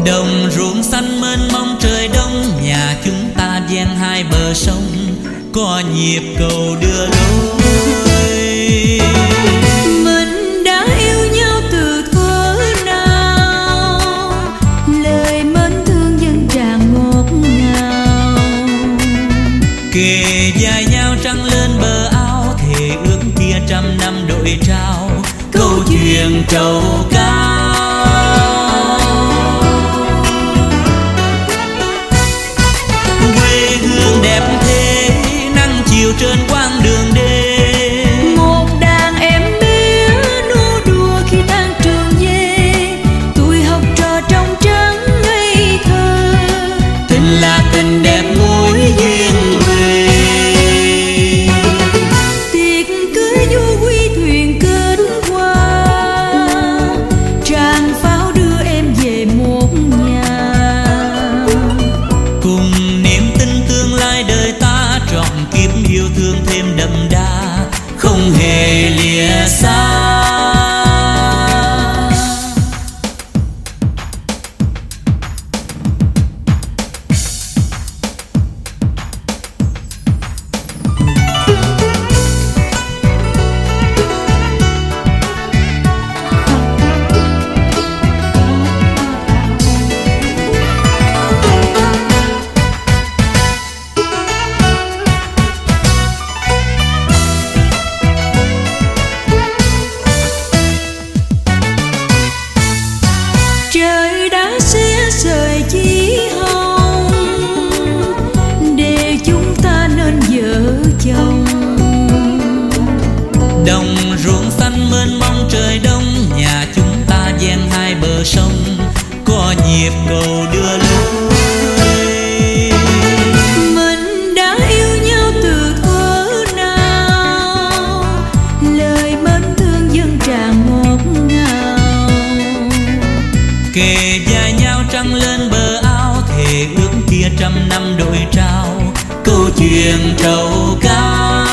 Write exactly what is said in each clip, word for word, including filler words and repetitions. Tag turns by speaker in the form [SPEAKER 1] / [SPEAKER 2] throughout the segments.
[SPEAKER 1] Đồng ruộng xanh mênh mông trời đông, nhà chúng ta ven hai bờ sông, có nhịp cầu đưa lối.
[SPEAKER 2] Mình đã yêu nhau từ thuở nào, lời mến thương dâng tràn ngọt ngào.
[SPEAKER 1] Kề vai nhau trăng lên bờ áo, thề ước kia trăm năm đội trao, câu chuyện trầu cao. Quê hương đẹp thế nắng chiều trên quãng đường đê,
[SPEAKER 2] một đàn em bé nô đùa khi tan trường về, tuổi học trò trong trắng ngây thơ.
[SPEAKER 1] tình là tình đẹp mối duyên quê.
[SPEAKER 2] Tiệc cưới du quy thuyền kết qua, tràng pháo đưa em về một nhà.
[SPEAKER 1] Cùng niềm tin tương lai đời ta, trọn kiếp yêu thương thêm đậm đà, không hề lìa xa.
[SPEAKER 2] Trời đã xé rời chí hồng, để chúng ta nên vợ chồng.
[SPEAKER 1] Đồng ruộng xanh mênh mông trời đông, nhà chúng ta ven hai bờ sông, có nhịp cầu đưa lối.
[SPEAKER 2] Mình đã yêu nhau từ thuở nào, lời mến thương dâng tràn ngọt ngào.
[SPEAKER 1] Kề vai nhau trăng lên bờ áo, thề ước kia trăm năm đội trao, câu chuyện trầu cao.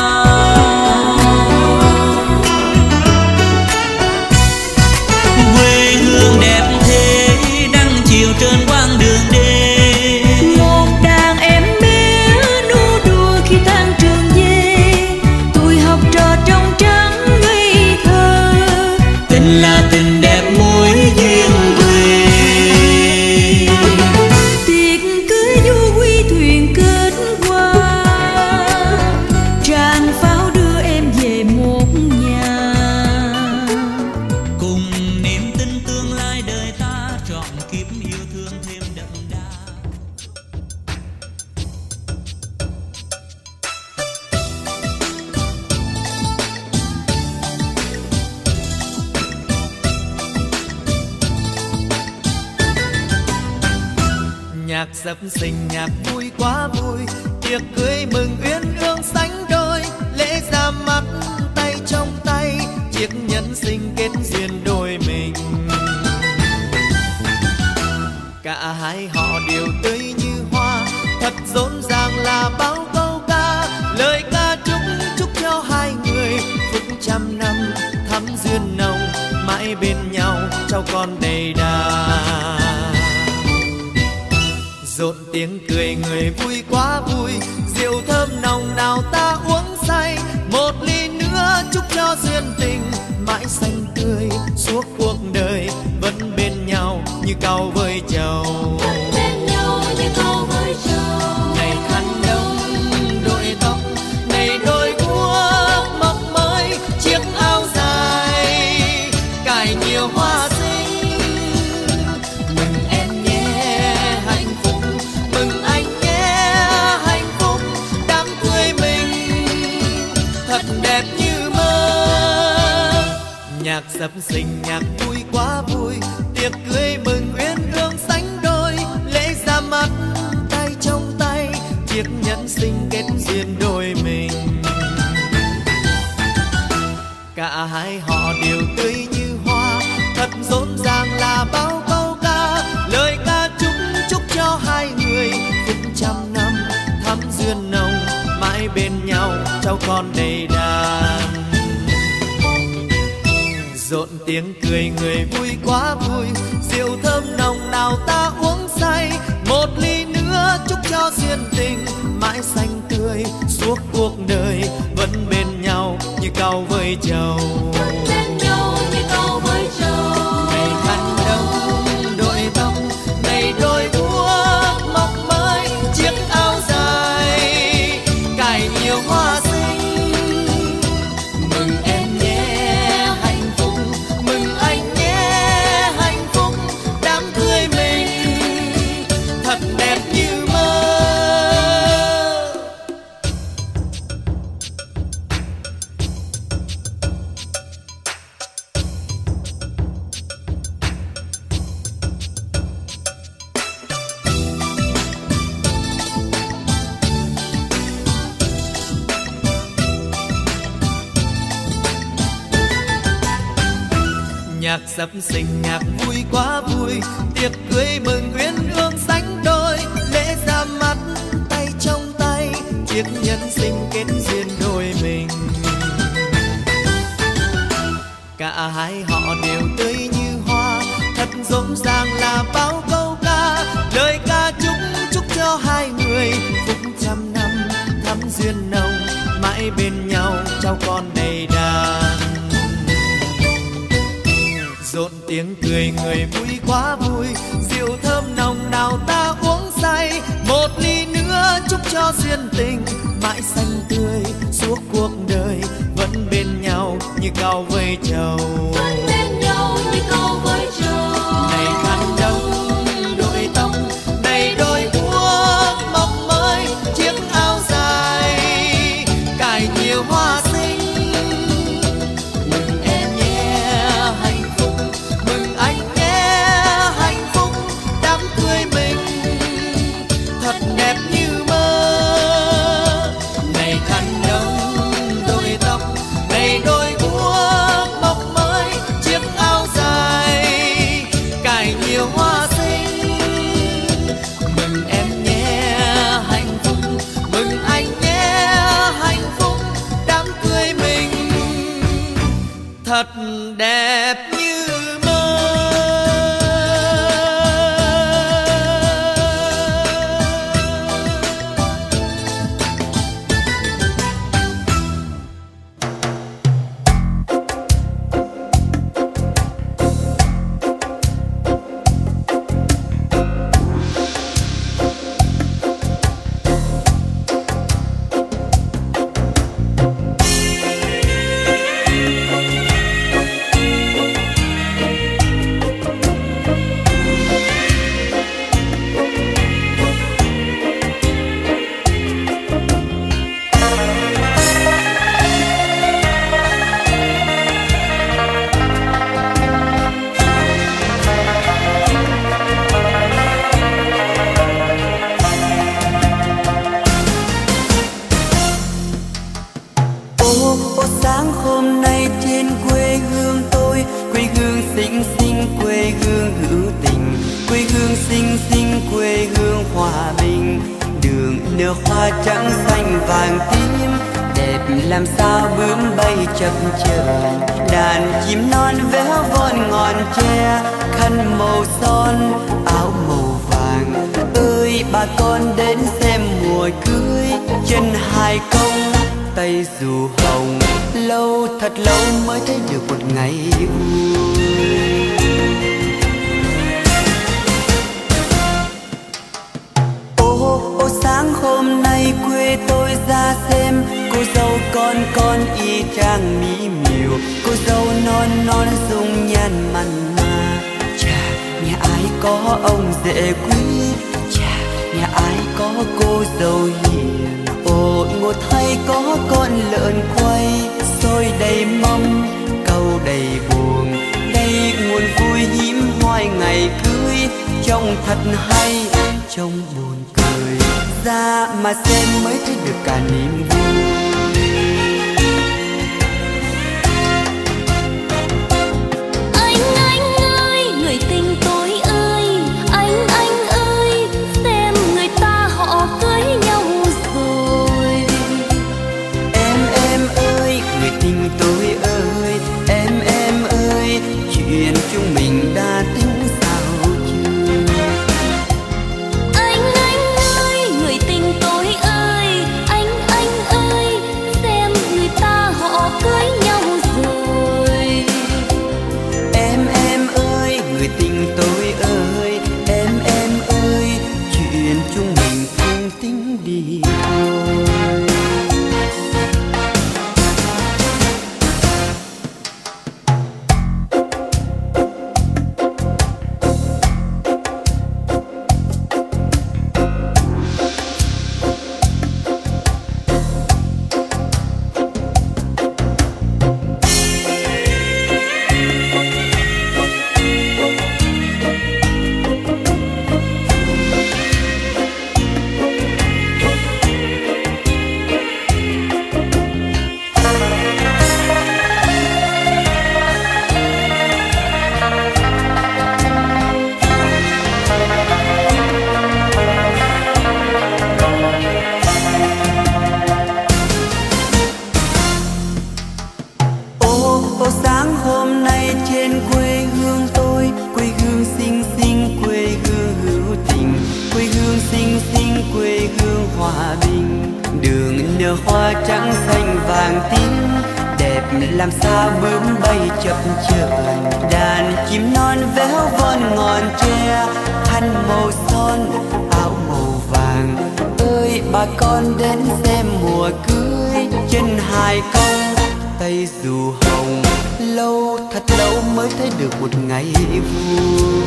[SPEAKER 1] Quê hương đẹp thế nắng chiều trên quãng đường đê,
[SPEAKER 2] Một đàn em bé nô đùa khi tan trường về, tuổi học trò trong trắng ngây thơ.
[SPEAKER 1] tình là tình đẹp mối duyên quê.
[SPEAKER 2] Tiệc cưới du quy thuyền kết qua, tràng pháo đưa em về một nhà.
[SPEAKER 1] Cùng niềm tin tương lai đời ta, trọn kiếp yêu thương thêm đậm đà.
[SPEAKER 3] Nhạc dập sinh nhạc vui quá vui, tiệc cưới mừng uyên ương sánh đôi, lễ ra mắt tay trong tay, chiếc nhẫn sinh kết duyên đôi mình. Cả hai họ đều tươi như hoa, thật rộn ràng là bao câu ca, lời ca chúc chúc cho hai người phúc trăm năm thắm duyên nồng, mãi bên nhau cháu con đầy đà. Rộn tiếng cười người vui quá vui, rượu thơm nồng nào ta uống say, một ly nữa chúc cho duyên tình mãi xanh tươi suốt cuộc đời, vẫn bên nhau như cau với trầu. Ngày khăn đông đội tóc, ngày đôi guốc mọc mới, chiếc áo dài cài nhiều hoa xinh. Mừng em nhé hạnh phúc, mừng anh nhé hạnh phúc, đám cưới mình thật đẹp như mơ. Nhạc dập sinh nhạc vui quá vui, tiệc cưới mừng uyên ương sánh đôi, lễ ra mắt tay trong tay, chiếc nhẫn sinh kết duyên đôi mình. Cả hai họ đều tươi như hoa, thật rộn ràng là bao câu ca, lời ca chúc chúc cho hai người phúc trăm năm thắm duyên nồng, mãi bên nhau cháu con đầy đàn. Rộn tiếng cười người vui quá vui, rượu thơm nồng nàn nào ta uống say, một ly nữa chúc cho duyên tình mãi xanh tươi suốt cuộc đời, vẫn bên nhau như cau với trầu.
[SPEAKER 2] Vẫn bên nhau như cau với trầu.
[SPEAKER 3] Ngày khăn đông đội tóc, ngày đôi guốc mọc mới chiếc áo dài, cài nhiều hoa xinh. Mừng em nhé hạnh phúc, mừng anh nhé hạnh phúc, đám cưới mình thật đẹp như mơ. Nhạc sập sình nhạc vui quá vui, tiệc cưới mừng uyên ương sánh đôi, lễ ra mắt tay trong tay, chiếc nhẫn sinh kết duyên đôi mình. Cả hai họ đều tươi như hoa, thật rộn ràng là bao câu ca, lời ca chúc chúc cho hai người phúc trăm năm thắm duyên nồng, mãi bên nhau cháu con đầy đàn. Rộn tiếng cười người vui quá vui, rượu thơm nồng nào ta uống say, một ly nữa chúc cho duyên tình mãi xanh tươi suốt cuộc đời, vẫn bên nhau như cau với trầu.
[SPEAKER 2] Vẫn bên nhau như cau với trầu.
[SPEAKER 3] Này khăn đông đội tóc, này đôi guốc mọc mới chiếc áo dài, cài nhiều hoa xinh. Mừng em nhé hạnh phúc, mừng anh nhé hạnh phúc, đám cưới mình thật đẹp như mơ. Này khăn đông đội tóc, này đôi guốc mọc mới chiếc áo dài, cài nhiều hoa xinh. Mừng em nhé hạnh phúc, mừng anh nhé hạnh phúc, đám cưới mình thật đẹp như mơ.
[SPEAKER 4] Ô sáng hôm nay trên quê hương tôi, quê hương xinh xinh, quê hương hữu tình, quê hương xinh xinh, quê hương hòa bình. Đường nở hoa trắng xanh vàng tím, đẹp làm sao bướm bay chập chờn. Đàn chim non véo von ngọn tre, khăn màu son áo màu vàng. Ơi bà con đến xem mùa cưới, chân hai công tay dù hồng, lâu thật lâu mới thấy được một ngày vui. Ô ô sáng hôm nay quê tôi ra xem, cô dâu con con y chang mỹ miều, cô dâu non non dung nhan mặn mà. Chà nhà ai có ông rể quý, chà nhà ai có cô dâu hiền. Ôi một thay có con lợn quay, xôi đầy mâm câu đầy buồn, đây nguồn vui hiếm hoi ngày cưới, trông thật hay trông buồn cười, ra mà xem mới thấy được cả niềm vui.
[SPEAKER 2] Anh anh ơi, người tình tôi ơi, anh anh ơi, xem người ta họ cưới nhau rồi.
[SPEAKER 4] Em em ơi, người tình tôi ơi, em em ơi, chuyện chúng mình đã tính sao chưa? sáng hôm nay trên quê hương tôi, quê hương xinh xinh, quê hương hữu tình, quê hương xinh xinh, quê hương hòa bình. Đường nở hoa trắng xanh vàng tím, đẹp làm sao bướm bay chập chờn. Đàn chim non véo von ngọn tre, khăn màu son áo màu vàng. Ơi bà con đến xem mùa cưới, chân hai cong tay dù hồng. Lâu thật lâu mới thấy được một ngày vui.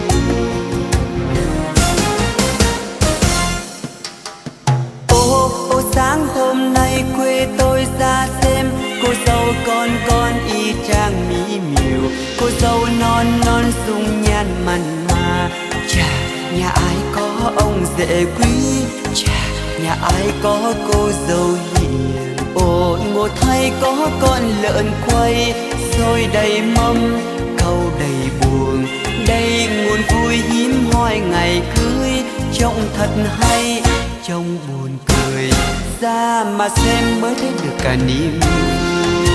[SPEAKER 4] Ô ô sáng hôm nay quê tôi ra xem, cô dâu con con y chang mỹ miều. Cô dâu non non dung nhan mặn mà. Chà, nhà ai có ông rể quý, chà, nhà ai có cô dâu hiền. Ồ ngộ thay có con lợn quay, xôi đầy mâm câu đầy buồn. Đây nguồn vui hiếm hoi ngày cưới, trông thật hay trông buồn cười. Ra mà xem mới thấy được cả niềm vui.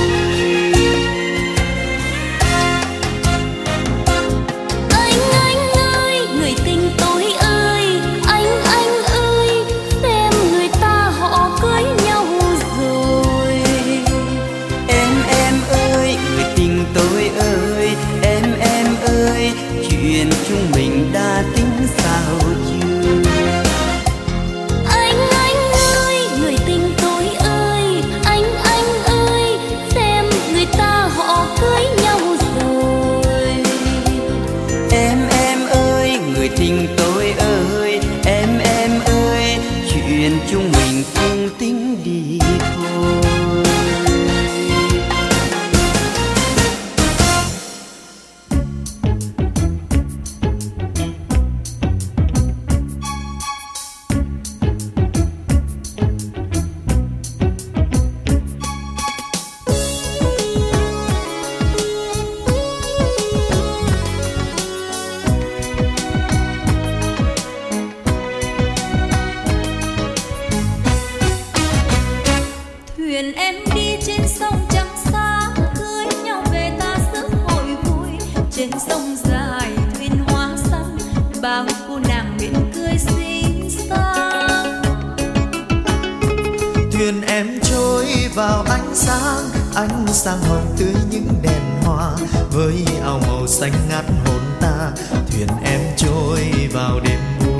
[SPEAKER 2] Anh anh ơi, người tình tôi ơi, anh anh ơi, xem người ta họ cưới nhau rồi.
[SPEAKER 4] Em em ơi, người tình tôi ơi, em em ơi, chuyện chúng mình đã tính sao chưa?
[SPEAKER 2] Anh anh ơi, người tình tôi ơi, anh anh ơi, xem người ta họ cưới nhau rồi.
[SPEAKER 4] Em em ơi, người tình tôi ơi, em em ơi, chuyện chúng mình cùng tính đi thôi.
[SPEAKER 2] Thuyền em đi trên sông trắng sáng, cưới nhau về ta rước hội vui. Trên sông dài thuyền hoa xanh, bao cô nàng miệng cười xinh xắn.
[SPEAKER 3] Thuyền em trôi vào ánh sáng, ánh sáng hồng tươi những đèn hoa. Với áo màu xanh ngát hồn ta, thuyền em trôi vào đêm vui.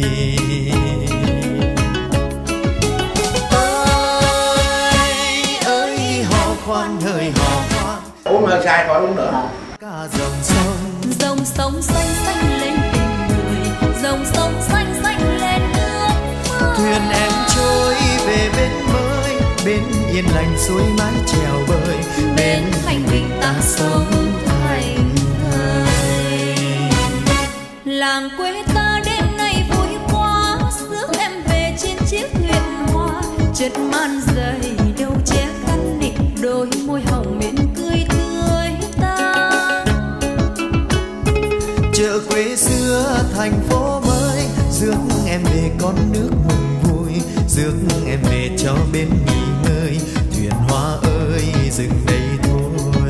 [SPEAKER 3] Khoan hơi hò khoan
[SPEAKER 5] uống hơi sai khỏi uống nữa.
[SPEAKER 3] Cả dòng sông,
[SPEAKER 2] Dòng sông xanh xanh lên tình người, dòng sông xanh xanh lên nước mơ.
[SPEAKER 3] thuyền em trôi về bên mới, bên yên lành suối mái chèo bơi.
[SPEAKER 2] Bên thành bình ta sống thành thời. Làng quê ta đêm nay vui quá, rước em về trên chiếc thuyền hoa. Chất man dày đầu che khăn nịnh, đôi môi hồng miệng cười tươi ta.
[SPEAKER 3] Chợ quê xưa thành phố mới, rước em về con nước mừng vui. Rước em về cho bên nghỉ ngơi, thuyền hoa ơi dừng đây thôi.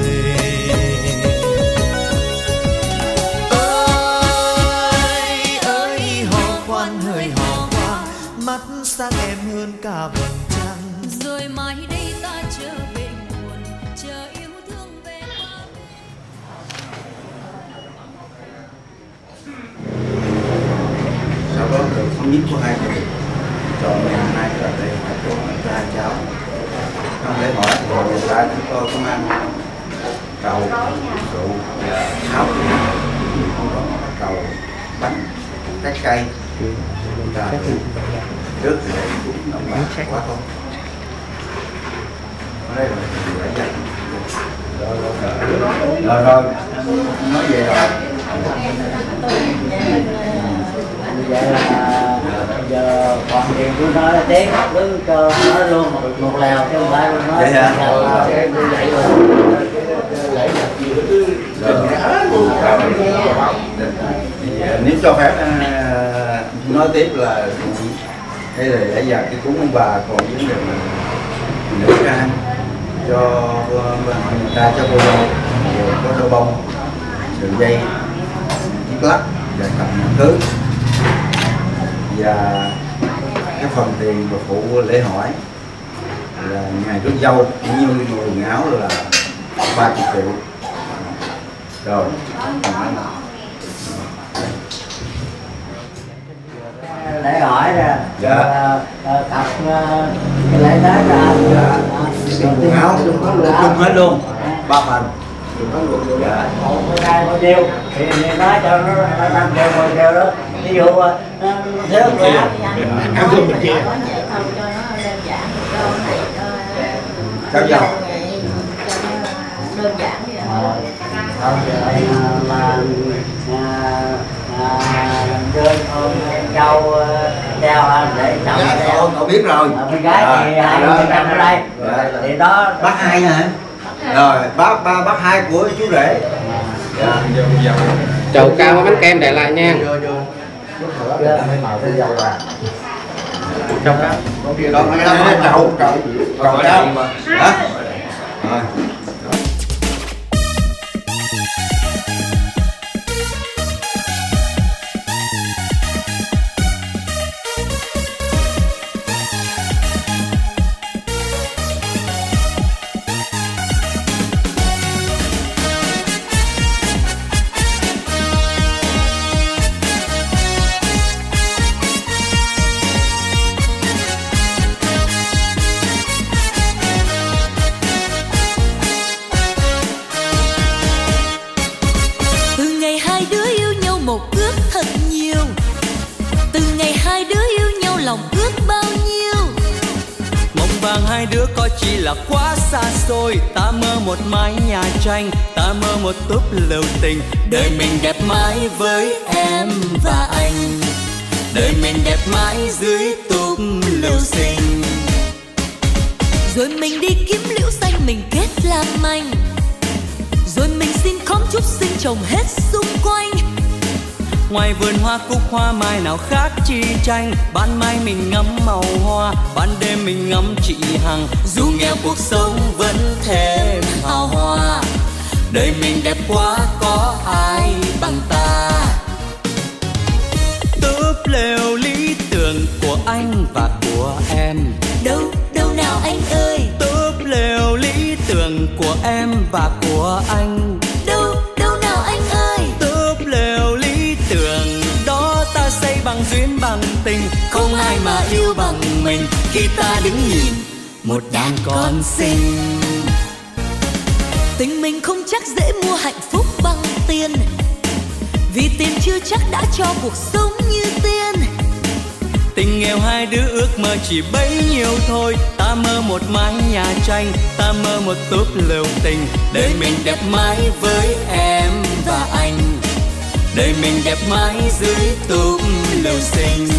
[SPEAKER 3] Ơi ơi hò khoan hơi hò khoan, mắt sang em hơn cả vầng trăng.
[SPEAKER 2] Rồi mai đây ta trở về nguồn, chờ yêu thương về ta.
[SPEAKER 5] Sau đó được thống nhất của hai người chọn ngày hôm nay là đây là của hai cháu. Trong lễ hỏi thì người ta chúng tôi cũng ăn cầu rượu tháo cầu bánh trái cây. Trước thì cũng nồng bạc quá không. Ở đây là phải dành. Rồi rồi, nói về rồi.
[SPEAKER 6] Vậy là giờ còn tiền cứ nói là tiếng cứ cho nói luôn một, một lèo chứ không phải nói
[SPEAKER 5] vậy hả?
[SPEAKER 6] Vậy rồi
[SPEAKER 5] nếu cho phép nói tiếp là đây là để dành cái cúng ông bà, còn vấn đề mình nữ trang cho người ta cho cô dâu có đôi bông, sợi dây, chiếc lắc và cặp nhẫn cưới. Và cái phần tiền và phụ lễ hỏi là ngày rước dâu cũng như quần áo là ba mươi triệu. Rồi
[SPEAKER 6] lễ hỏi ra
[SPEAKER 5] dạ
[SPEAKER 6] cặp cái lễ đó ra
[SPEAKER 5] quần áo chung hết luôn ba phần. Dạ.
[SPEAKER 6] Một cái bao nhiêu thì nói cho nó năm triệu mười triệu đó, ví dụ nó thiếu của áo
[SPEAKER 7] áo chung mình chia
[SPEAKER 5] sao giàu
[SPEAKER 2] đơn giản vậy thôi.
[SPEAKER 6] không vậy mà đơn con châu treo để chồng
[SPEAKER 5] cậu cậu biết rồi.
[SPEAKER 6] con gái thì hai người chồng ở đây thì đó
[SPEAKER 5] bác hai hả? Rồi bác ba bác hai của chú rể.
[SPEAKER 7] chầu cao với bánh kem để lại nha.
[SPEAKER 5] Chầu cao. Còn cái đó chầu chầu chầu cao. Hả? Rồi.
[SPEAKER 1] Hai đứa có chỉ là quá xa xôi. Ta mơ một mái nhà tranh, ta mơ một túp lều tình. Đời mình đẹp mãi với em và anh, đời mình đẹp mãi dưới túp lều xinh.
[SPEAKER 2] Rồi mình đi kiếm liễu xanh mình kết làm manh, rồi mình xin khóm trúc xinh trồng hết xung quanh.
[SPEAKER 1] Ngoài vườn hoa cúc hoa mai nào khác chi tranh. Ban mai mình ngắm màu hoa, ban đêm mình ngắm chị Hằng. Dù nghèo cuộc sống vẫn thêm hào hoa, đời mình đẹp quá có ai bằng ta. Túp lều lý tưởng của anh và của em.
[SPEAKER 2] Đâu, đâu nào anh ơi.
[SPEAKER 1] Túp lều lý tưởng của em và của anh.
[SPEAKER 2] Đâu, đâu nào anh ơi.
[SPEAKER 1] Túp lều lý tưởng đó ta xây bằng duyên bằng tình. Không ai mà yêu bằng mình khi ta đứng nhìn một đàn con xinh.
[SPEAKER 2] Tình mình không chắc dễ mua hạnh phúc bằng tiền, vì tiền chưa chắc đã cho cuộc sống như tiên.
[SPEAKER 1] Tình nghèo hai đứa ước mơ chỉ bấy nhiêu thôi. Ta mơ một mái nhà tranh, ta mơ một túp lều tình. Đời mình đẹp mãi với em và anh, đời mình đẹp mãi dưới túp lều xinh.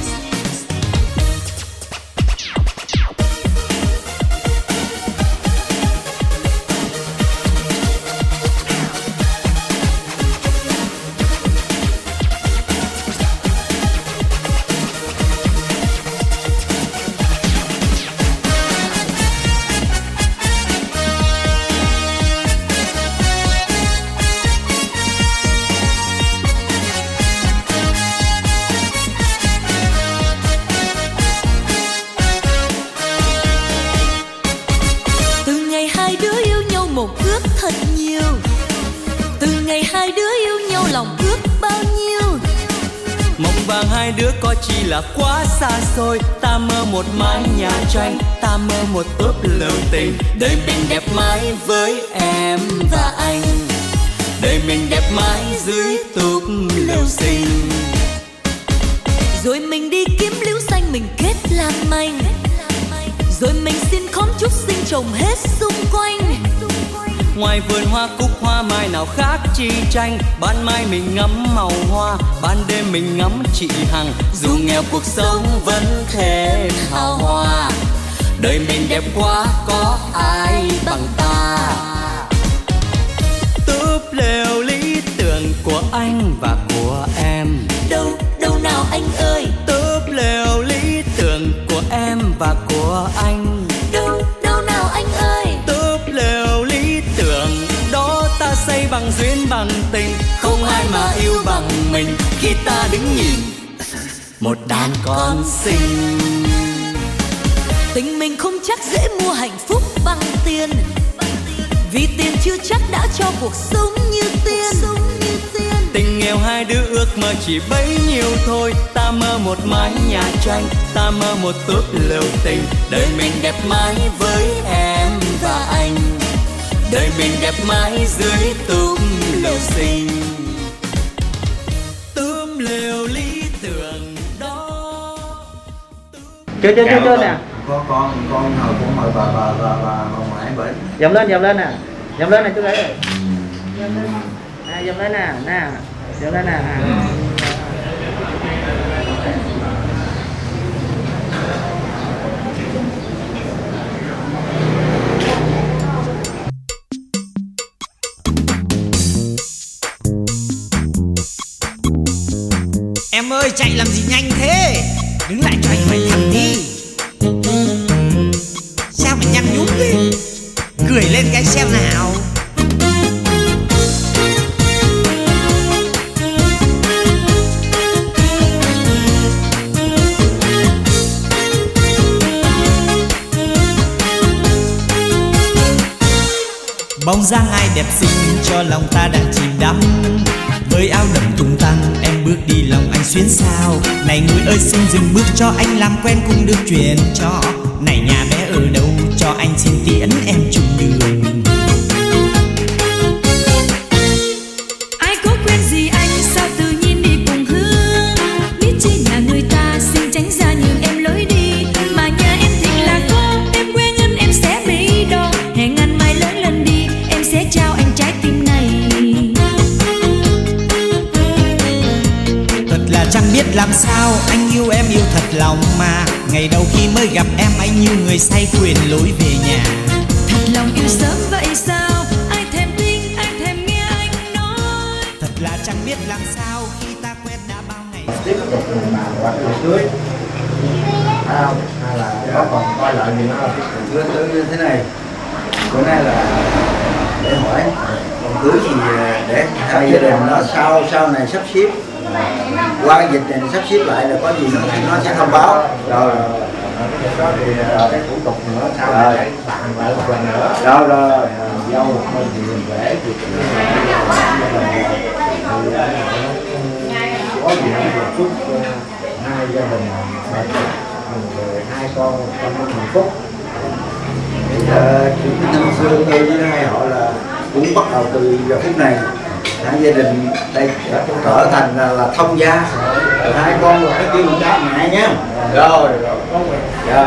[SPEAKER 1] Hai đứa có chỉ là quá xa xôi. Ta mơ một mái nhà tranh, ta mơ một túp lều tình. Đời mình đẹp mãi với em và anh, đời mình đẹp mãi dưới túp lều xinh.
[SPEAKER 2] Rồi mình đi kiếm liễu xanh mình kết làm manh, rồi mình xin khóm trúc xinh trồng hết xung quanh.
[SPEAKER 1] Ngoài vườn hoa cúc hoa mai nào khác chi tranh. Ban mai mình ngắm màu hoa, ban đêm mình ngắm chị Hằng. Dù nghèo cuộc sống vẫn thêm hào hoa, đời mình đẹp quá có ai bằng ta. Túp lều lý tưởng của anh và của em.
[SPEAKER 2] Đâu, đâu nào anh ơi.
[SPEAKER 1] Túp lều lý tưởng của em và của anh.
[SPEAKER 2] Đâu, đâu nào anh ơi.
[SPEAKER 1] Túp lều lý tưởng đó ta xây bằng duyên bằng tình, không ai mà yêu bằng mình khi ta đứng nhìn một đàn con xinh.
[SPEAKER 2] Tình mình không chắc dễ mua hạnh phúc bằng tiền, vì tiền chưa chắc đã cho cuộc sống như tiên.
[SPEAKER 1] Tình nghèo hai đứa ước mơ chỉ bấy nhiêu thôi. Ta mơ một mái nhà tranh, ta mơ một túp lều tình. Đời mình đẹp mãi với em và anh, đời mình đẹp mãi dưới túp lều xinh. Túp lều lý tưởng đó.
[SPEAKER 6] Chưa chưa chưa chưa nè.
[SPEAKER 5] Có con con hồi cũng mời bà bà bà bà bà ngoại bởi.
[SPEAKER 6] Dầm lên dầm lên nè, dầm lên nè chú gái ơi. À, dầm lên nè, nè, dầm lên nè.
[SPEAKER 3] Em ơi chạy làm gì nhanh thế, đứng lại cho anh hỏi thăm đi. Sao mà nhăn nhúm thế, cười lên cái xem nào. Bóng dáng ai đẹp xinh cho lòng ta đang chìm đắm. Với áo đầm tung tăng em bước đi lòng anh xuyến sao. Này người ơi xin dừng bước cho anh làm quen cùng được chuyện cho. Này nhà bé ở đâu cho anh xin tiễn em chung đường.
[SPEAKER 2] Ai có quen gì anh sao tự nhiên đi cùng Hương. Biết chi nhà người ta xin tránh ra nhường em lối đi. Mà nhà em thì là có em quen anh em sẽ bị đo. Hẹn anh mai lớn lên đi em sẽ trao anh trái tim này.
[SPEAKER 3] Thật là chẳng biết làm sao anh yêu em yêu thật lòng mà. Ngày đầu khi mới gặp em anh như người say quên lối về nhà.
[SPEAKER 2] Thật lòng yêu sớm vậy sao ai thèm tin ai thèm nghe anh nói.
[SPEAKER 3] Thật là chẳng biết làm sao khi ta quen đã bao ngày.
[SPEAKER 5] Tiếp tục mà qua tiệc cưới phải không, hay là có còn coi lại gì nữa không? Cưới cưới như thế này, bữa nay là để hỏi còn cưới thì để hai gia đình nó sau sau này sắp xếp qua dịch này sắp xếp lại là có gì nó sẽ thông báo rồi. Đó thì cái thủ tục nữa sau này phải bàn lại một lần nữa. Rồi rồi dâu bên thì mình vẽ thì có gì là chúc hai gia đình hai con trong hạnh phúc. Chuyện năm xưa tôi với hai họ là cũng bắt đầu từ giờ phút này hai gia đình đây trở thành là, là thông gia. Hai con rồi phải kêu mình đáp mẹ nhé. Rồi rồi rồi.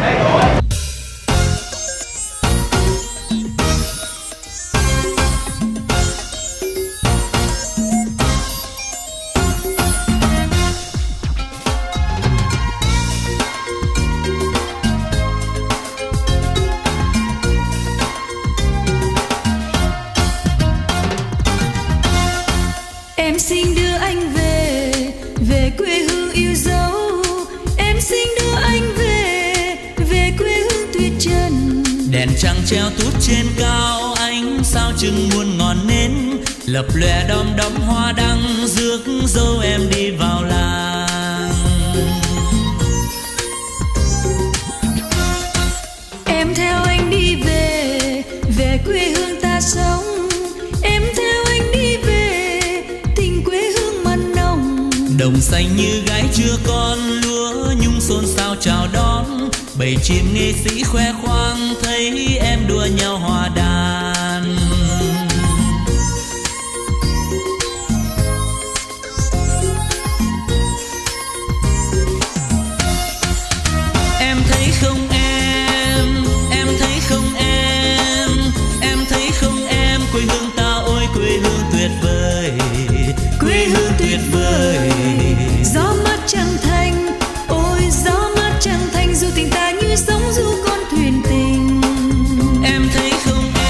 [SPEAKER 2] Em xin đưa anh về, về quê hương yêu dấu. Em xin đưa anh về, về quê hương tuyệt trần.
[SPEAKER 1] Đèn trăng treo tút trên cao, ánh sao chừng muôn ngọn nến lập lòe đom đóm hoa đăng rước dâu em đi vào làng.
[SPEAKER 2] Em theo anh đi về, về quê hương ta sống. Em theo anh đi về, tình quê hương mặn nồng.
[SPEAKER 1] Đồng xanh như gái chưa con, lúa nhung xôn xao chào đón. Bầy chim nghệ sĩ khoe khoang thấy em đua nhau hòa đàn. Em thấy không em, em thấy không em, em thấy không em, quê hương ta ôi quê hương tuyệt vời, quê hương tuyệt vời.
[SPEAKER 2] Gió mát trăng thanh, ôi gió mát trăng thanh, dù tình ta như sóng du con thuyền tình.
[SPEAKER 1] Em thấy không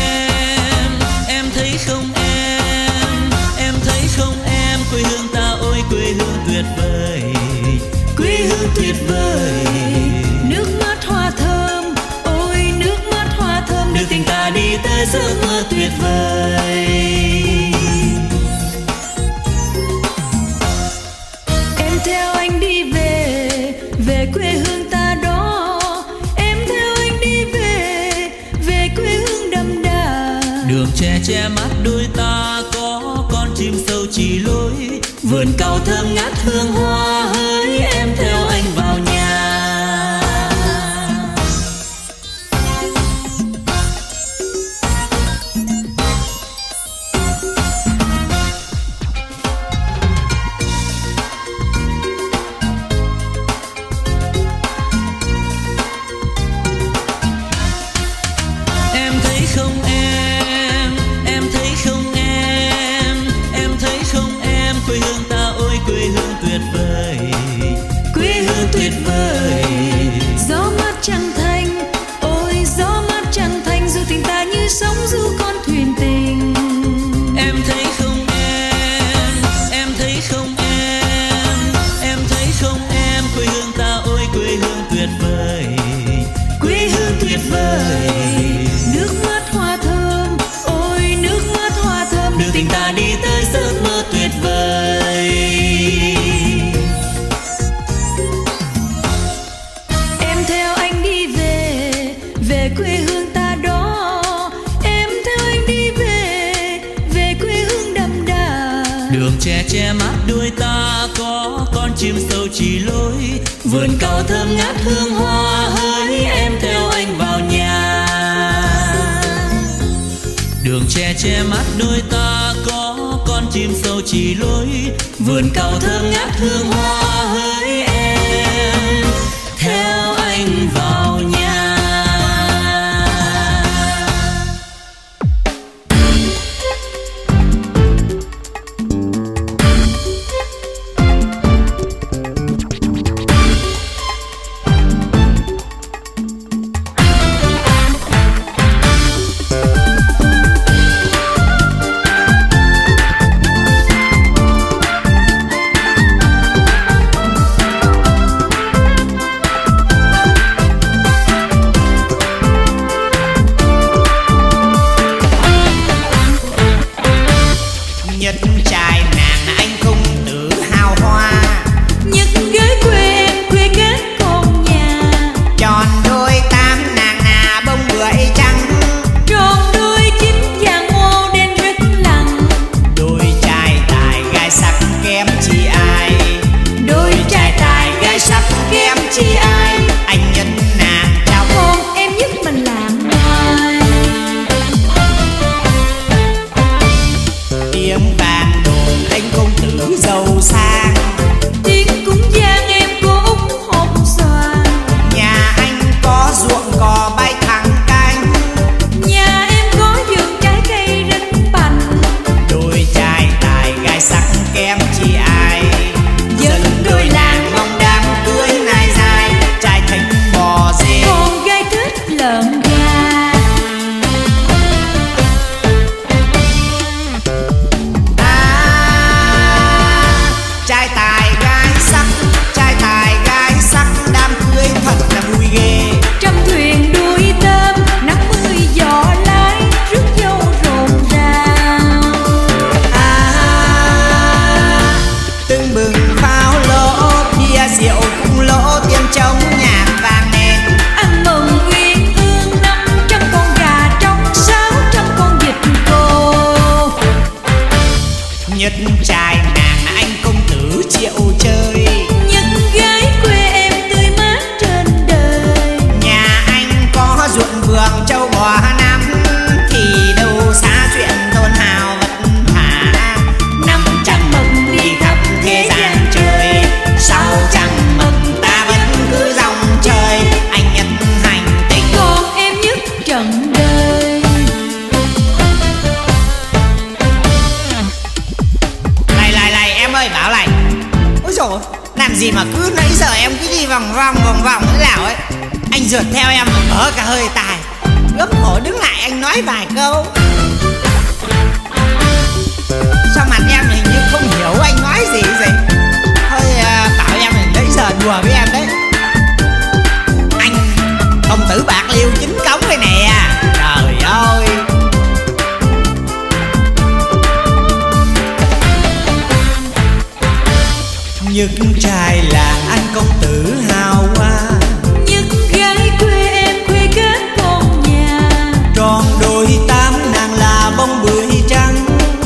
[SPEAKER 1] ta có con chim sâu chỉ lối, vườn cau thơm ngát hương hoa hỡi, em theo anh vào nhà.
[SPEAKER 2] Sống du con thuyền tình.
[SPEAKER 1] Em thấy không em, em thấy không em, em thấy không em, quê hương ta ôi quê hương tuyệt vời,
[SPEAKER 2] Quê hương tuyệt vời. Nước mắt hoa thơm, ôi nước mắt hoa thơm,
[SPEAKER 1] đưa tình ta đi tới giấc mơ tuyệt vời.
[SPEAKER 2] Em theo anh đi về, về quê hương ta.
[SPEAKER 1] Đường che che mắt đôi ta có con chim sâu chỉ lối, vườn cau thơm ngát hương hoa hỡi, em theo anh vào nhà. Đường che che mắt đôi ta có con chim sâu chỉ lối, vườn cau thơm ngát hương hoa hỡi, em theo anh vào nhà.
[SPEAKER 8] Gì mà cứ nãy giờ em cứ đi vòng vòng vòng vòng thế nào ấy. Anh rượt theo em mà thở cả hơi tài, gấp cổ đứng lại anh nói vài câu. Sao mặt em hình như không hiểu anh nói gì vậy? Thôi à, bảo em nãy giờ đùa với em đấy. Anh công tử bạc liêu chính cống đây nè. Trời ơi, những trai làng anh công tử hào hoa,
[SPEAKER 2] những gái quê em quê cát con nhà,
[SPEAKER 8] tròn đôi tám nàng là bông bưởi trắng.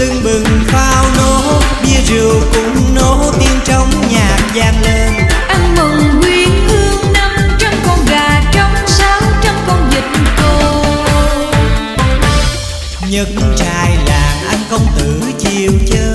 [SPEAKER 8] tưng bừng pháo nổ, bia rượu cùng nổ, tiếng trong nhạc vang lên.
[SPEAKER 2] Ăn mừng quyến hương năm trăm con gà trống, sáu trăm con vịt cô.
[SPEAKER 8] Nhất trai làng anh công tử chiều chơi,